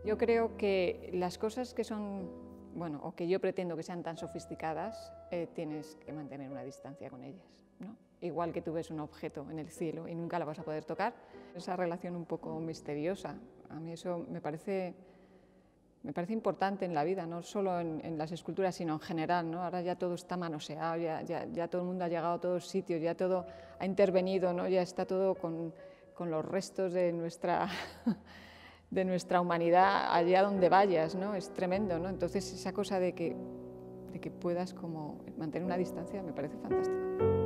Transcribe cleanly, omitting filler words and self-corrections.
Yo creo que las cosas que son, bueno, o que yo pretendo que sean tan sofisticadas, tienes que mantener una distancia con ellas, ¿no? Igual que tú ves un objeto en el cielo y nunca la vas a poder tocar, esa relación un poco misteriosa, a mí eso me parece importante en la vida, no solo en las esculturas, sino en general, ¿no? Ahora ya todo está manoseado, ya todo el mundo ha llegado a todos sitios, ya todo ha intervenido, ¿no? Ya está todo con los restos de nuestra humanidad allá donde vayas, ¿no? Es tremendo, ¿no? Entonces esa cosa de que puedas como mantener una distancia me parece fantástico.